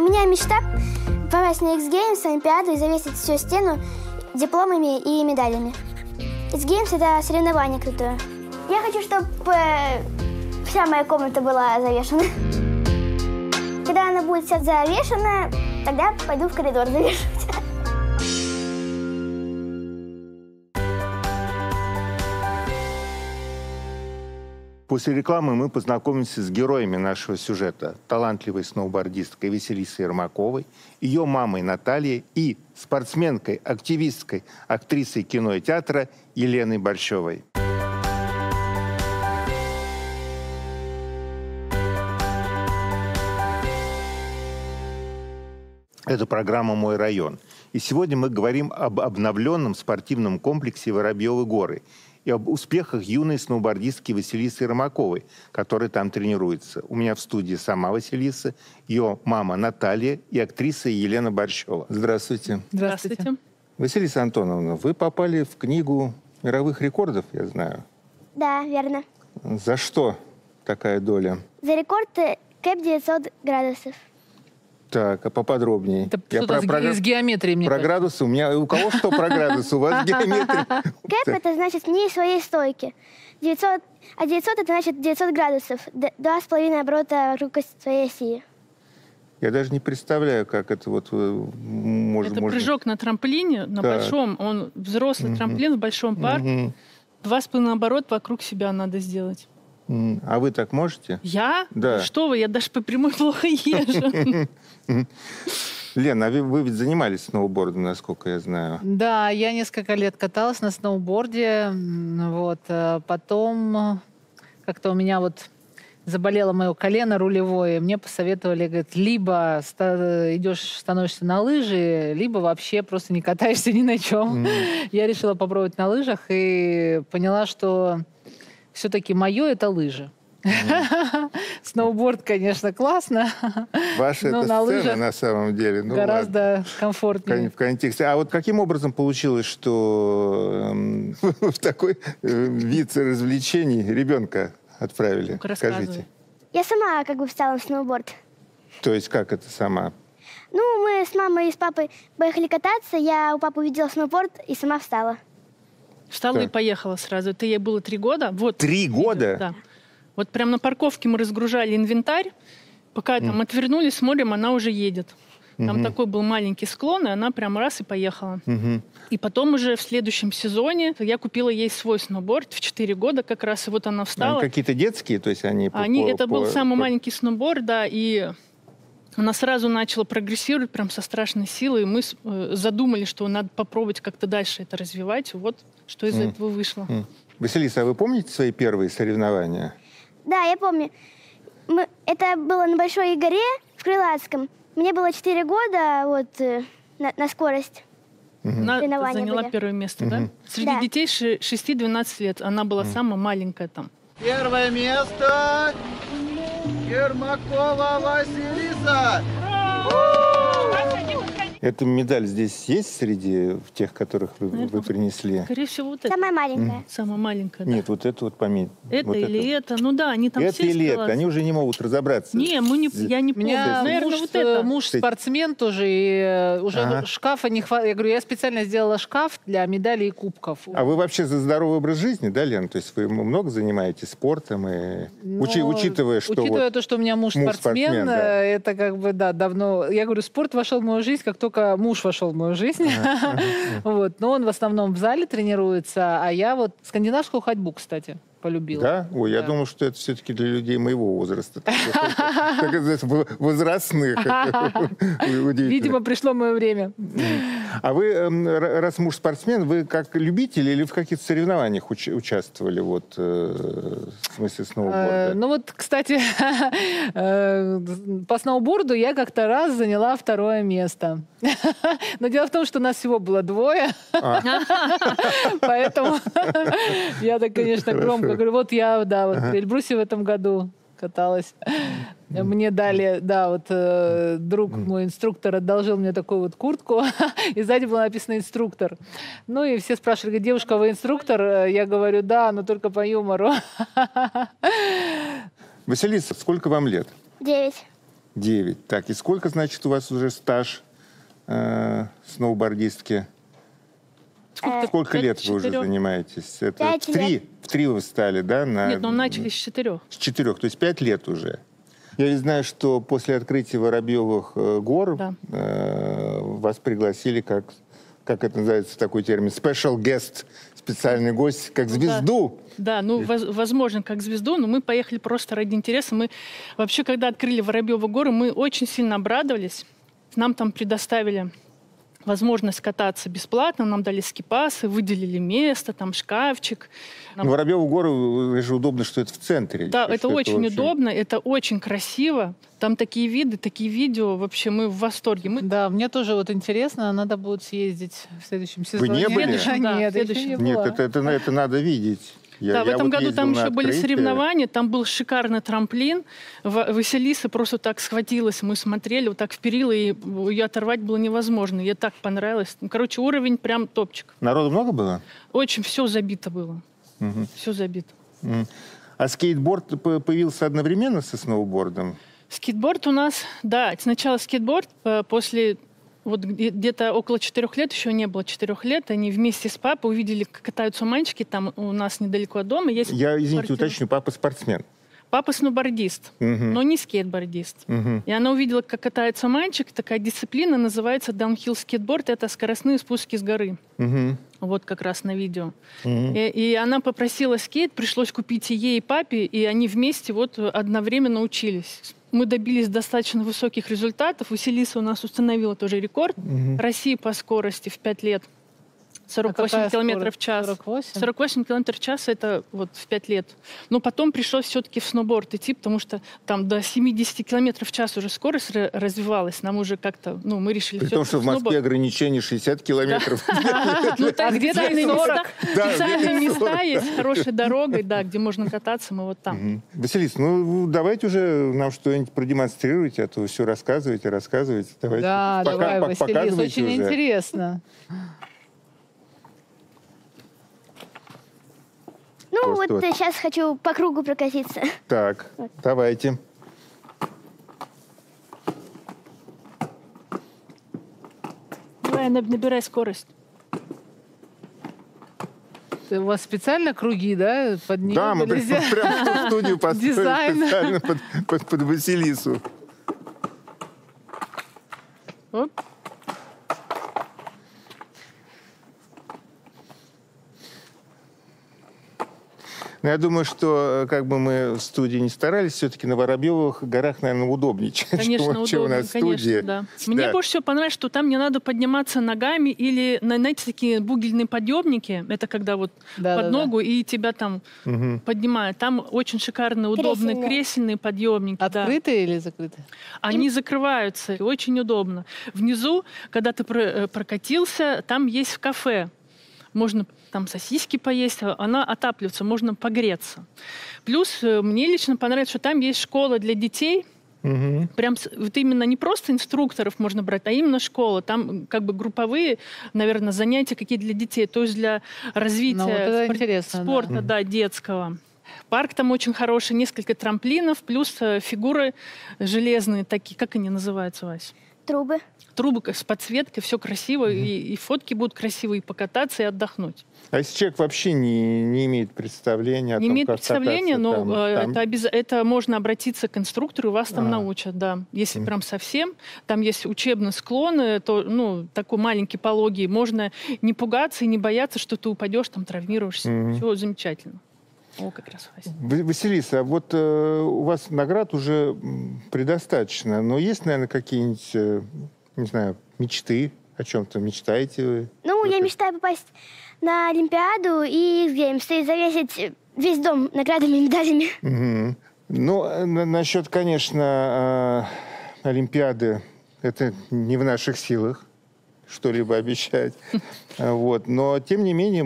У меня мечта попасть на X-Games, Олимпиаду и завесить всю стену дипломами и медалями. X-Games – это соревнование крутое. Я хочу, чтобы вся моя комната была завешена. Когда она будет вся завешена, тогда пойду в коридор завешивать. После рекламы мы познакомимся с героями нашего сюжета. Талантливой сноубордисткой Василисой Ермаковой, ее мамой Натальей и спортсменкой, активисткой, актрисой кино и театра Еленой Борщевой. Это программа «Мой район». И сегодня мы говорим об обновленном спортивном комплексе Воробьевы горы и об успехах юной сноубордистки Василисы Ермаковой, которая там тренируется. У меня в студии сама Василиса, ее мама Наталья и актриса Елена Борщева. Здравствуйте. Здравствуйте. Василиса Антоновна, вы попали в книгу мировых рекордов, я знаю. Да, верно. За что такая доля? За рекорд кэп 900 градусов. Так, а поподробнее. Это что-то из геометрии, мне Про кажется. градусы. У кого что про градусы? У вас геометрия. Кэп – это значит вне своей стойки. 900 это значит 900 градусов. 2,5 оборота вокруг своей оси. Я даже не представляю, как это вот может... Это прыжок на трамплине, на большом. Он взрослый трамплин в большом парке. 2,5 оборота вокруг себя надо сделать. А вы так можете? Я? Да. Что вы, я даже по прямой плохо езжу. Лена, а вы ведь занимались сноубордом, насколько я знаю. Да, я несколько лет каталась на сноуборде. Вот. Потом как-то у меня вот заболело мое колено рулевое. Мне посоветовали, говорят, либо идешь, становишься на лыжи, либо вообще просто не катаешься ни на чем. Я решила попробовать на лыжах и поняла, что все-таки мое это лыжи. Сноуборд, конечно, классно. Ваша это на сцена лыжах на самом деле. Ну, гораздо комфортнее. В контексте. А вот каким образом получилось, что в такой вид развлечений ребенка отправили? Скажите. Я сама как бы встала на сноуборд. То есть как это сама? Ну, мы с мамой и с папой поехали кататься. Я у папы увидела сноуборд и сама встала. Встала и поехала сразу. Это ей было 3 года. Вот, 3 года? Да. Вот прям на парковке мы разгружали инвентарь. Пока там отвернулись, смотрим, она уже едет. Там такой был маленький склон, и она прям раз и поехала. И потом уже в следующем сезоне я купила ей свой сноуборд в 4 года как раз, и вот она встала. Они какие-то детские, то есть они... Это был самый маленький сноуборд, да, и она сразу начала прогрессировать прям со страшной силой, и мы задумали, что надо попробовать как-то дальше это развивать, вот что из этого вышло. Василиса, а вы помните свои первые соревнования? Да, я помню. Это было на Большой горе в Крылатском. Мне было 4 года вот, на скорость. Она заняла первое место, да? Среди детей 6-12 лет. Она была самая маленькая там. Первое место Ермакова Василиса. Эта медаль здесь есть среди тех, которых вы принесли? Скорее всего, вот это. Самая маленькая. Самая маленькая, да. Нет, вот это вот пометь. Это вот или это? Ну да, они там это все или скрываются. это? Они уже не могут разобраться. Не, я не У помню. меня Наверное, вот это. муж спортсмен тоже, и уже шкафа не хватает. Я говорю, я специально сделала шкаф для медалей и кубков. А вы вообще за здоровый образ жизни, да, Лен? То есть вы много занимаетесь спортом, и учитывая, что... Учитывая то, что у меня муж спортсмен, да. это как бы, да, давно... Я говорю, спорт вошел в мою жизнь, как только муж вошел в мою жизнь. Вот. Но он в основном в зале тренируется, а я вот скандинавскую ходьбу, кстати, полюбила. Да? Ой, я думал, что это все-таки для людей моего возраста. Возрастных. Видимо, пришло мое время. А вы, раз муж спортсмен, вы как любитель или в каких-то соревнованиях участвовали, вот, в смысле сноуборда? Ну вот, кстати, по сноуборду я как-то раз заняла 2-е место. Но дело в том, что нас всего было 2. Поэтому я так, конечно, громко говорю, вот я, да, вот в Эльбрусе в этом году каталась. Мне дали, да, вот друг мой инструктор одолжил мне такую вот куртку, и сзади было написано «инструктор». Ну и все спрашивали, девушка, вы инструктор? Я говорю, да, но только по юмору. Василиса, сколько вам лет? 9. 9. Так, и сколько, значит, у вас уже стаж сноубордистки? Сколько лет вы уже занимаетесь? Это 5 лет. В 3 вы стали, да? Нет, ну начали с 4. С 4, то есть 5 лет уже. Я ведь знаю, что после открытия Воробьевых гор Да. вас пригласили, как это называется, такой термин, special guest, специальный гость, как звезду. Да, ну, возможно, как звезду, но мы поехали просто ради интереса. Мы вообще, когда открыли Воробьевы горы, мы очень сильно обрадовались. Нам там предоставили возможность кататься бесплатно, нам дали скипасы, выделили место, там шкафчик. Но Воробьевы горы, же удобно, что это в центре. Да, что это очень вообще... удобно, это очень красиво. Там такие виды, такие видео, вообще мы в восторге. Да, мне тоже вот интересно, надо будет съездить в следующем сезоне. не были? Да, Нет, в следующем. еще не Нет, была. это надо видеть. Да, в этом вот году там ездил на еще были открытие. соревнования, там был шикарный трамплин. Василиса просто так схватилась, мы смотрели, вот так в перила, и ее оторвать было невозможно. Ей так понравилось. Ну, короче, уровень прям топчик. Народу много было? Очень все забито было. Мгм. Все забито. Мгм. А скейтборд появился одновременно со сноубордом? Скейтборд у нас, да, сначала скейтборд, после вот где-то около 4 лет, еще не было 4 лет, они вместе с папой увидели, как катаются мальчики, там у нас недалеко от дома есть... Я, извините, спортивный- уточню, папа спортсмен. Папа сноубордист, Мгм. но не скейтбордист. Мгм. И она увидела, как катается мальчик. Такая дисциплина называется даунхилл скейтборд. Это скоростные спуски с горы. Мгм. Вот как раз на видео. Мгм. И она попросила скейт, пришлось купить и ей, и папе, и они вместе вот одновременно учились. Мы добились достаточно высоких результатов. Василиса у нас установила тоже рекорд России по скорости в 5 лет. 48 какая километров в час. 48? 48 километров в час это вот в 5 лет. Но потом пришлось все-таки в сноуборд идти, потому что там до 70 километров в час уже скорость развивалась. Нам уже как-то, ну, мы решили При всё-таки том, что в Москве сноуборд. ограничение 60 километров. Ну, так, специальные места, 40. Да, специальные где-то места 40. есть, хорошей дорогой, да, где можно кататься, мы вот там. Мгм. Василис, ну давайте уже нам что-нибудь продемонстрируйте, а то все рассказывайте. Давайте. Да, давай, Василис, показывайте очень уже. интересно. Ну, Просто вот вот. сейчас хочу по кругу прокатиться. Так, давайте. Давай, набирай скорость. У вас специально круги, да? Под нее Да, мы были сделаны? прямо в студию построили Дизайн. специально под Василису. Оп. Но я думаю, что как бы мы в студии не старались, все-таки на Воробьевых горах, наверное, удобнее, Конечно, чем у удобно, нас в студии. конечно, да. Мне больше всего понравилось, что там не надо подниматься ногами или, знаете, такие бугельные подъемники. Это когда вот Да, под ногу и тебя там поднимают. Там очень шикарные, удобные Кресельные. кресельные подъемники. да. Открытые или закрытые? Они закрываются, и очень удобно. Внизу, когда ты прокатился, там есть кафе. Можно там сосиски поесть, она отапливается, можно погреться. Плюс мне лично понравилось, что там есть школа для детей. Мгм. Прям вот именно не просто инструкторов можно брать, а именно школа. Там как бы групповые, наверное, занятия какие для детей, то есть для развития Ну, вот это интересно, спорта, да, детского. Парк там очень хороший, несколько трамплинов, плюс фигуры железные такие, как они называются, Вась? Трубы. Трубы с подсветкой, все красиво, и фотки будут красивые, и покататься, и отдохнуть. А если человек вообще не имеет представления о Не том, имеет как представления, кататься но там? это можно обратиться к инструктору, и вас там А. научат, да. Если прям совсем, там есть учебные склоны, то, ну, такой маленький пологий, можно не пугаться и не бояться, что ты упадешь, там травмируешься. Все замечательно. О, как раз, Вася. Василиса, а вот у вас наград уже предостаточно, но есть, наверное, какие-нибудь, не знаю, мечты? О чем-то мечтаете вы? Ну, я мечтаю попасть на Олимпиаду и X-Games, и завесить весь дом наградами и медалями. Мгм. Ну, насчет, конечно, Олимпиады, это не в наших силах что-либо обещать. Вот. Но, тем не менее,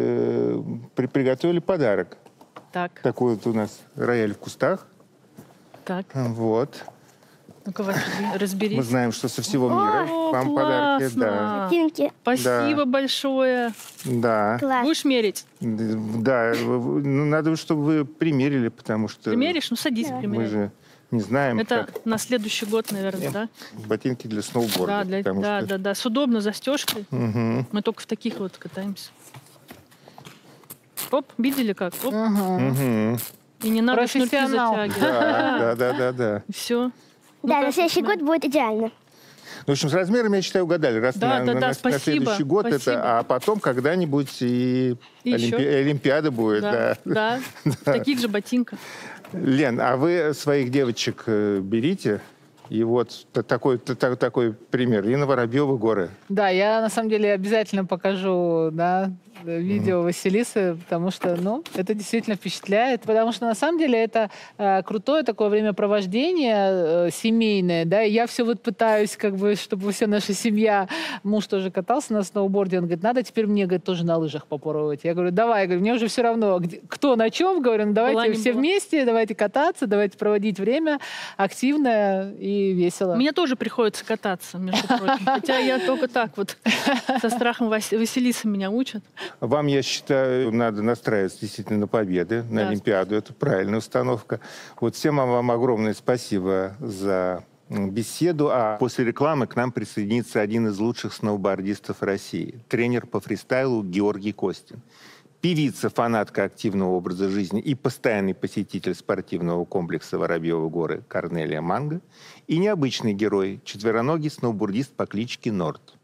мы приготовили подарок. Так, Такой вот у нас рояль в кустах. так. Вот. Ну-ка, Вася, разберись. Мы знаем, что со всего мира О, вам подарки. классно. Да. Картинки. Спасибо большое. Да. Класс. Будешь мерить? Да. Ну, надо, чтобы вы примерили, потому что Примеришь? Ну, садись, мы примеряй. же не знаем. Это как... на следующий год, наверное, да? Ботинки для сноуборда. Да, с удобной застежкой. Угу. Мы только в таких вот катаемся. Оп, видели как? Оп. Угу. И не надо шнурки Профессионал. затягивать. Да. Все. Да, на следующий год будет идеально. В общем, с размерами, я считаю, угадали. Раз на спасибо, следующий год спасибо. это, а потом когда-нибудь и Олимпиада будет. Да, в таких же ботинках. Лен, а вы своих девочек берите? И вот такой пример. Лена Воробьева, горы. Да, я на самом деле обязательно покажу, да, видео Василисы, потому что, ну, это действительно впечатляет. Потому что на самом деле это крутое такое времяпровождение семейное, да. И я все вот пытаюсь, как бы, чтобы вся наша семья, муж тоже катался на сноуборде, он говорит, надо теперь мне, говорит, тоже на лыжах попробовать. Я говорю, давай, говорю, мне уже все равно, кто на чем, говорю, ну давайте все вместе, давайте кататься, давайте проводить время активно и весело. Мне тоже приходится кататься, между прочим. Хотя я только так вот со страхом Василиса меня учат. Вам, я считаю, надо настраиваться действительно на победы, на Олимпиаду. Это правильная установка. Вот всем вам огромное спасибо за беседу. А после рекламы к нам присоединится один из лучших сноубордистов России, тренер по фристайлу Георгий Костин. Певица, фанатка активного образа жизни и постоянный посетитель спортивного комплекса Воробьевы горы Корнелия Манго и необычный герой, четвероногий сноубордист по кличке Норд.